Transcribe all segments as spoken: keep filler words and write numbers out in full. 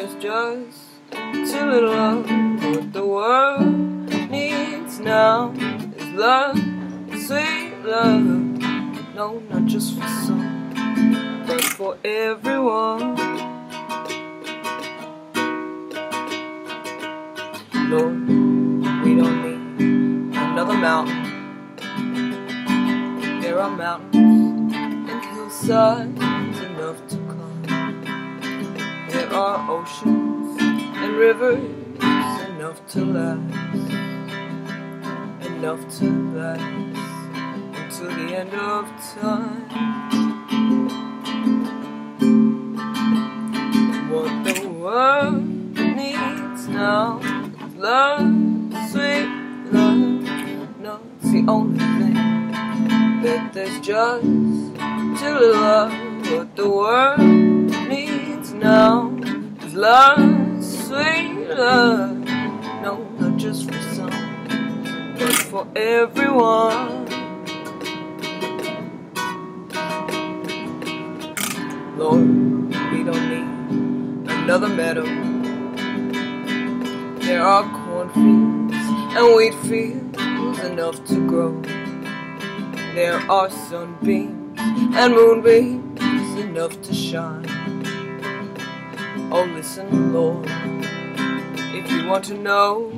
there's just too little love. What the world needs now is love, sweet love. No, not just for some, but for everyone. Lord, we don't need another mountain. There are mountains and hillsides enough to climb. There are oceans and rivers enough to last, enough to last until the end of time. What the world needs now is love, sweet love. No, it's the only thing that there's just too little love. What the world needs now is love, sweet love. No, not just for some, but for everyone. Lord, we don't need another meadow. There are cornfields and wheat fields enough to grow. There are sunbeams and moonbeams enough to shine. Oh, listen, Lord, if you want to know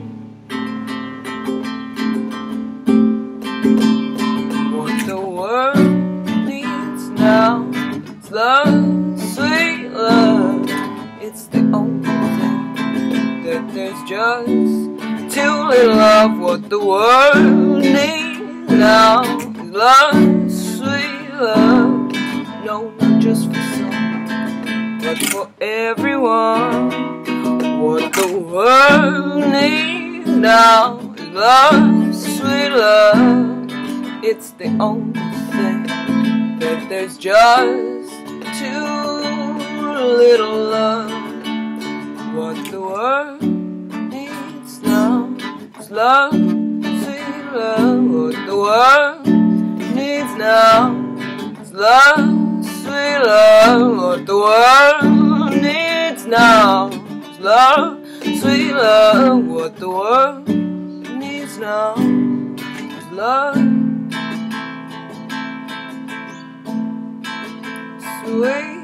what the world needs now, it's love, sweet love. It's the only thing that there's just too little of. What the world needs now is love, sweet love. No, not just for some, but for everyone. What the world needs now is love, sweet love. It's the only thing that there's just too little love. What the world needs now is love, sweet love. What the world needs now is love, sweet love. What the world needs now is love, sweet love. What the world needs now is love, sweet